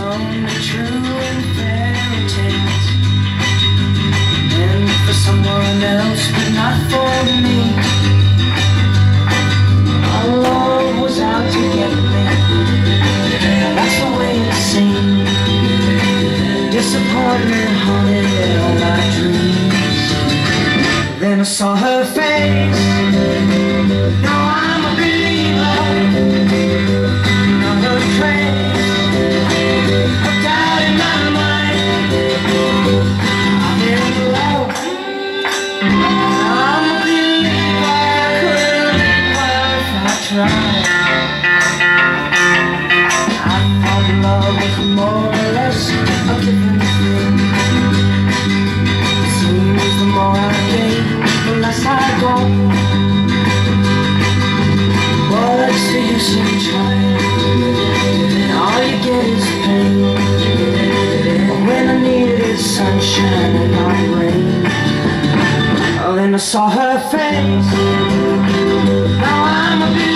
only true in fairy tales, and for someone else but not for me. Our love was out to get me, that's the way it seemed. Disappointment haunted all my dreams. Then I saw her face. Now I'm a believer. Not a trace of doubt in my mind. I'm in love. I'm a believer. Couldn't live well if I tried. I thought love was more or less a given thing. It seems the more I gave, the less I got. What's the use in trying? All you get is pain. But when I needed sunshine and not rain, oh, then I saw her face. Now I'm a